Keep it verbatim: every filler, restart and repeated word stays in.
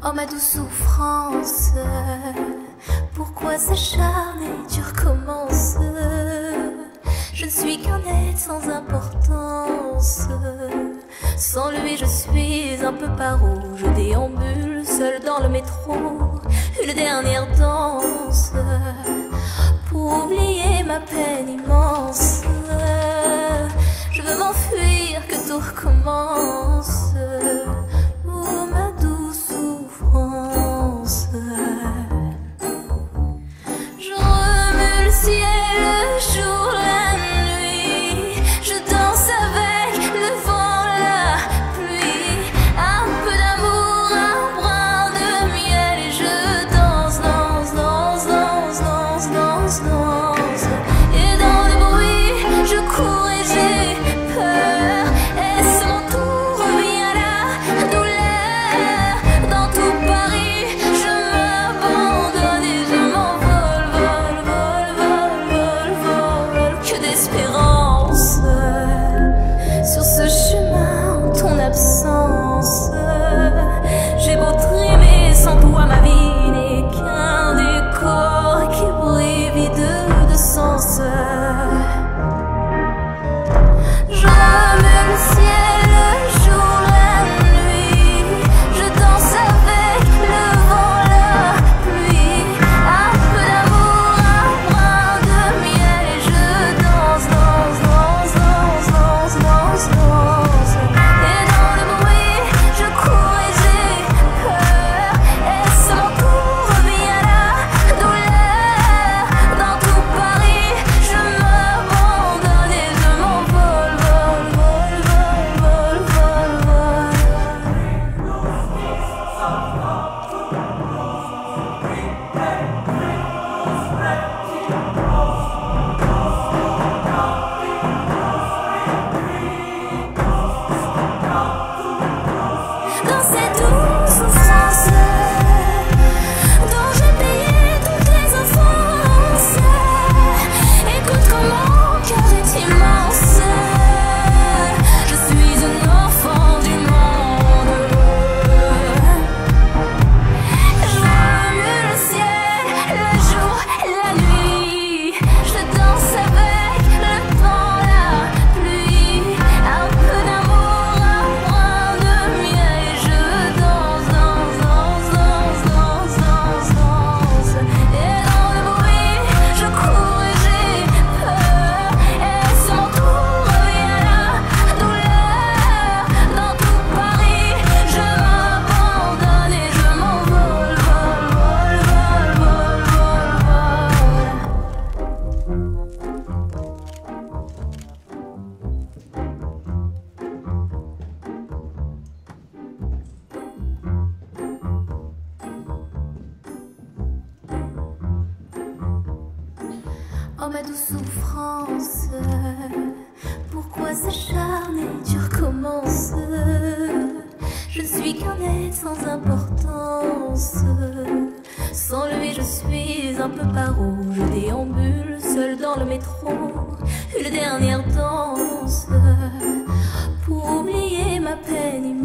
Oh ma douce souffrance, pourquoi s'acharner, tu recommences? Je ne suis qu'un être sans importance. Sans lui je suis un peu paro. Je déambule seul dans le métro, une dernière danse pour oublier ma peine immense. Je veux m'enfuir, que tout recommence. Oh ma douce souffrance. Je remue le ciel, le jour, la nuit. Je danse avec le vent, la pluie. Un peu d'amour, un brin de miel. Et je danse, danse, danse, danse, danse, danse, danse. Et dans le bruit, je cours et j'ai peur. Est-ce mon tour, revient la douleur? Dans tout Paris, je m'abandonne et je m'envole, vol, vol, vol, vol, vol. Que d'espérance sur ce chemin en ton absence. J'ai beau trimer sans toi, ma vie n'est qu'un décor qui brille vide de sens. Je remue le ciel, le jour, la nuit. Je danse avec le vent, la pluie. Un peu d'amour, un brin de miel. Et je danse, danse, danse, danse, danse, danse, danse. Et dans le bruit, je cours et j'ai peur. Est-ce mon tour, revient la douleur? Dans tout Paris, je m'abandonne et je m'envole, vol, vol, vol, vol, vol, vol. Dans cette douce souffrance dont j'ai payé toutes les offenses, écoute comment mon cœur est immense. Je suis un enfant du monde. Je remue le ciel, le jour, la nuit. Je danse avec le vent, la pluie. Un peu d'amour, un brin de miel. Et je danse, danse, danse, danse, danse, danse, danse. Et dans le bruit, je cours et j'ai peur. Est-ce mon tour, revient la douleur? Dans tout Paris, je m'abandonne et je m'envole, vol, vol, vol, vol, vol, vol. Oh ma douce souffrance, pourquoi s'acharner, tu recommences? Je ne suis qu'un être sans importance. Sans lui je suis un peu paro. Je déambule seul dans le métro, une dernière danse pour oublier ma peine immense.